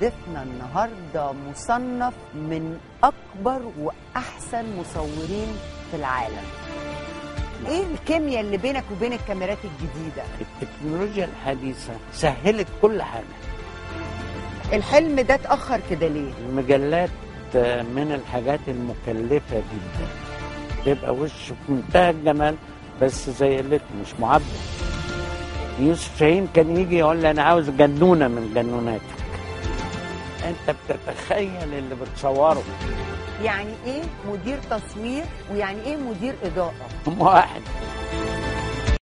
ضيفنا النهارده مصنف من اكبر واحسن مصورين في العالم. ايه الكيمياء اللي بينك وبين الكاميرات الجديده؟ التكنولوجيا الحديثه سهلت كل حاجه. الحلم ده اتاخر كده ليه؟ المجلات من الحاجات المكلفه جدا، بيبقى وش في منتهى الجمال بس زي قلته مش معبر. يوسف شاهين كان يجي يقول لي انا عاوز جنونه من جنوناتك. انت بتتخيل اللي بتصوره. يعني ايه مدير تصوير ويعني ايه مدير اضاءه؟ هم واحد.